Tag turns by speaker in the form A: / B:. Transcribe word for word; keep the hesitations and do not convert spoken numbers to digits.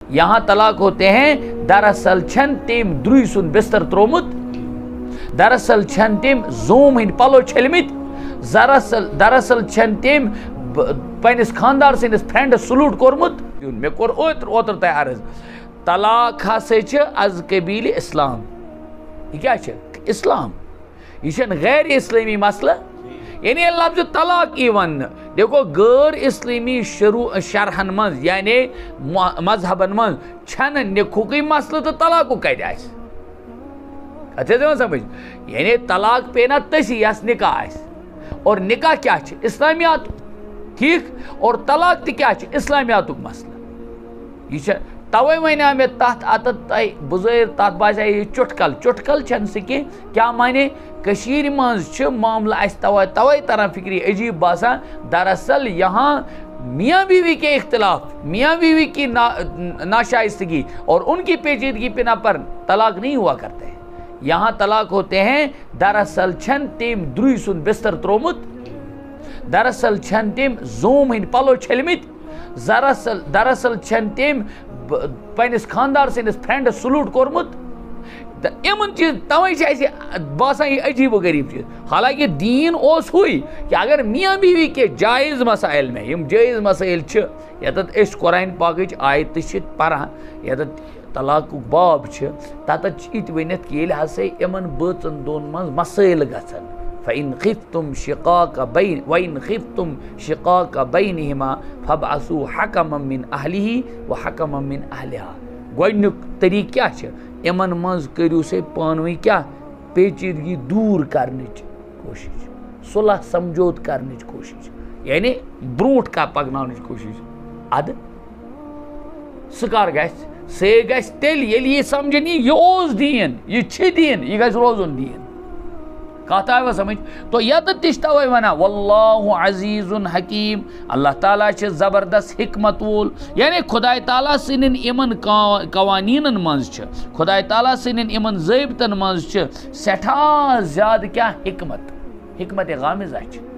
A: یہاں طلاق ہوتے ہیں دراصل چھن تم دروی سن بستر ترومت دراصل چھن تم زوم ہند پلو چھلمت دراصل دراصل چھن تم پنس خاندار سندس فرینڈ سلوٹ کورمت مے کور اوتر اوتر تہ عرض طلاق ہسا از قبیل اسلام یہ کیا اسلام یہ غیر اسلامی مسئلہ یعنی لفظ طلاق یہ ون دیکھو غیر اسلامی شروع شرحن من یعنی مذہبن من چھن نکھوکی مسئلہ تو طلاق کتہ آس اچھا سمجھ یعنی طلاق پینا تسی یس نکاح آس اور نکاح کیا اسلامیات ٹھیک اور طلاق تہ کیا اسلامیات مسئلہ یہ توے ونیا مے تحت اتت بزیر تحت باسے یہ چٹکل چٹکل چھن سکی کیا مانے کشیر منز چھ معاملہ اس توے توے طرح فکری عجیب باسان دراصل یہاں میاں بیوی کے اختلاف میاں بیوی کی ناشائستگی اور ان کی پیچیدگی بنا پر طلاق نہیں ہوا کرتے ہیں یہاں طلاق ہوتے ہیں دراصل چھن تم دروی سن بستر ترومت دراصل چھن تم زوم ہند پلو چھلمت دراصل دراصل چھن تم پنس خاندار سندس فرینڈ سلوٹ کورمت امن چیز توے باسان یہ عجیب و غریب چیز حالانکہ دین اس ہوئی کہ اگر میاں بیوی کے جائز مسائل میں یم جائز مسائل یتت اس قرآن پاکچ آیت پران یتت طلاق باب تتت یہ ونت کہ ہسا امن بچن دون من مسائل گھن فَإِنْ خِفْتُمْ شِقَاقَ بَيْنِ وَإِنْ خِفْتُمْ شِقَاقَ بَيْنِهِمَا فَابْعَثُوا حَكَمًا مِّنْ أَهْلِهِ وَحَكَمًا مِّنْ أَهْلِهَا گۄڈنیُک طریقہ کیا چھ یمن منٛز کٔرِو سے پانوٕنۍ کیا پیچیدگی دور کرنٕچ کوشش صلح سمجھوت کرنٕچ کوشش یعنی برونٛٹھ کا پکناونٕچ کوشش اد سُہ کر گژھِ سے گژھِ تیٚلہِ ییٚلہِ یہِ سمجھن یہِ اوس دیٖن یہِ چھِ دیٖن یہِ گژھِ روزُن دیٖن کہتا ہے وہ سمجھ تو یت تشتا ہوئی ونا واللہ عزیز حکیم اللہ تعالیٰ چھ زبردست حکمت وول یعنی خدای تعالیٰ سنن امن قوانینن منز چھ خدای تعالیٰ سنن امن ضابطن منز چھ سٹھا زیادہ کیا حکمت حکمت غامزہ چھ